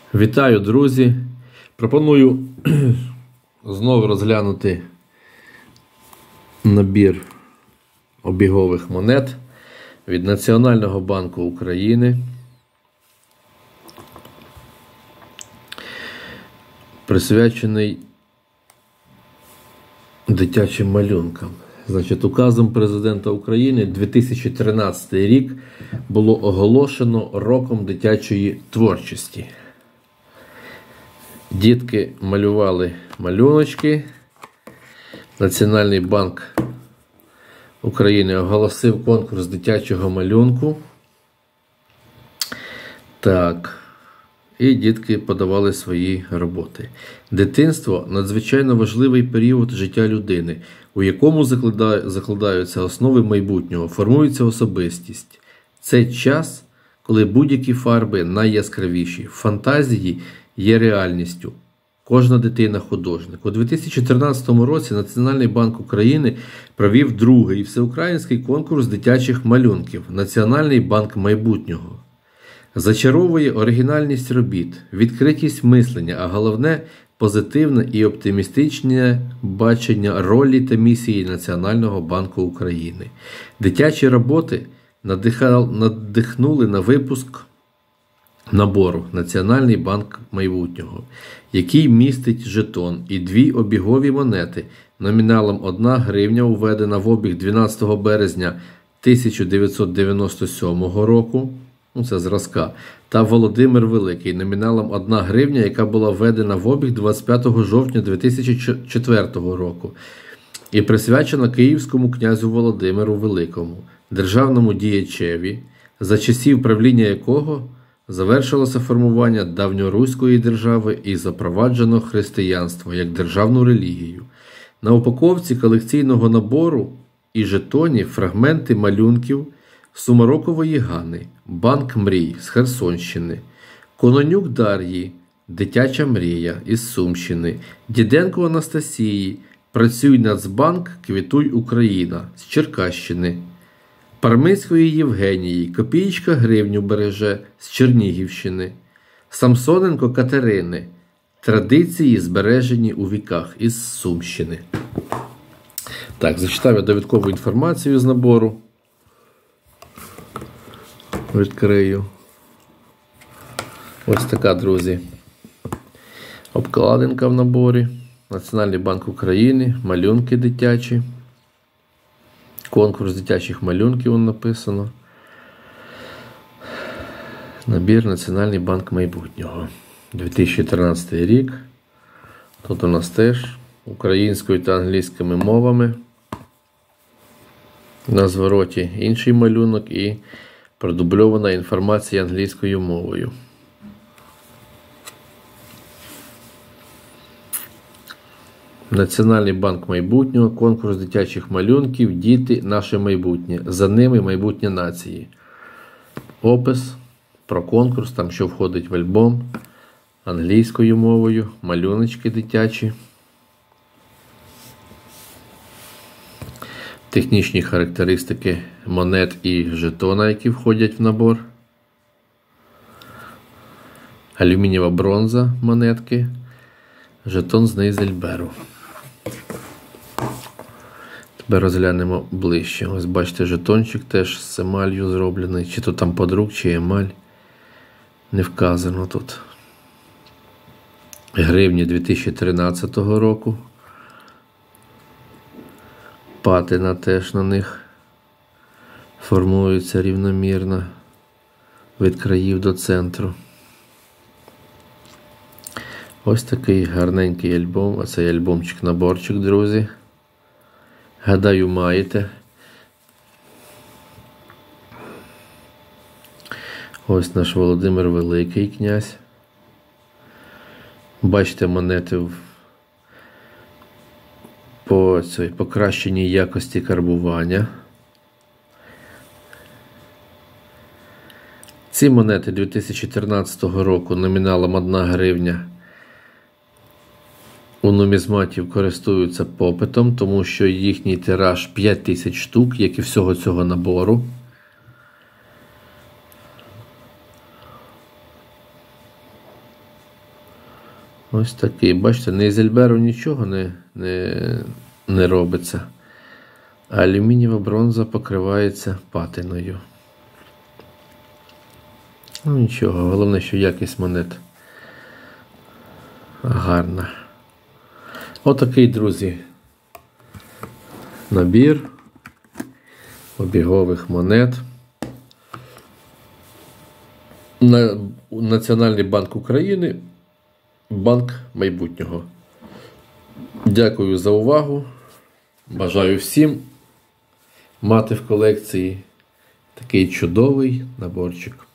Вітаю, друзі! Пропоную знову розглянути набір обігових монет від Національного банку України, присвячений дитячим малюнкам. Значить, указом Президента України 2013 рік було оголошено роком дитячої творчості. Дітки малювали малюночки. Національний банк України оголосив конкурс дитячого малюнку. Так. І дітки подавали свої роботи. Дитинство – надзвичайно важливий період життя людини, у якому закладаються основи майбутнього, формується особистість. Це час, коли будь-які фарби найяскравіші, фантазії є реальністю. Кожна дитина – художник. У 2013 році Національний банк України провів другий всеукраїнський конкурс дитячих малюнків «Національний банк майбутнього». Зачаровує оригінальність робіт, відкритість мислення, а головне – позитивне і оптимістичне бачення ролі та місії Національного банку України. Дитячі роботи надихнули на випуск набору «Національний банк майбутнього», який містить жетон і дві обігові монети номіналом 1 гривня, введена в обіг 12 березня 1997 року, це зразка, та Володимир Великий номіналом 1 гривня, яка була введена в обіг 25 жовтня 2004 року і присвячена Київському князю Володимиру Великому, державному діячеві, за часів правління якого завершилося формування давньоруської держави і запроваджено християнство як державну релігію. На упаковці колекційного набору і жетонів фрагменти малюнків Сумарокової Гани, Банк мрій з Херсонщини, Кононюк Дар'ї, Дитяча мрія із Сумщини, Діденко Анастасії, Працюй Нацбанк, Квітуй Україна з Черкащини, Пармицької Євгенії, Копієчка гривню береже з Чернігівщини, Самсоненко Катерини, Традиції збережені у віках із Сумщини. Так, зачитав я довідкову інформацію з набору. Відкрию. Ось така, друзі, обкладинка в наборі. Національний банк України, малюнки дитячі. Конкурс дитячих малюнків написано. Набір Національний банк майбутнього. 2013 рік. Тут у нас теж українською та англійськими мовами. На звороті інший малюнок і продубльована інформація англійською мовою. Національний банк майбутнього, конкурс дитячих малюнків, діти – наше майбутнє, за ними майбутнє нації. Опис про конкурс, там що входить в альбом, англійською мовою, малюночки дитячі. Технічні характеристики монет і жетона, які входять в набор. Алюмінієва бронза монетки, жетон з Нейзельберу. Тепер розглянемо ближче. Ось бачите, жетончик теж з емалью зроблений. Чи то там подрук, чи емаль. Не вказано тут. Гривні 2013 року. Патина теж на них формується рівномірно від країв до центру. Ось такий гарненький альбом. Оцей альбомчик-наборчик, друзі. Гадаю, маєте. Ось наш Володимир Великий князь. Бачите монети по покращеній якості карбування. Ці монети 2013 року номіналом 1 гривня у нумізматів користуються попитом, тому що їхній тираж 5000 штук, як і всього цього набору. Ось такий. Бачите, на Ізельберу нічого не робиться. А алюмінієва бронза покривається патиною. Ну нічого, головне, що якість монет гарна. Отакий, друзі, набір обігових монет. Національний банк України, банк майбутнього. Дякую за увагу. Бажаю всім мати в колекції такий чудовий наборчик.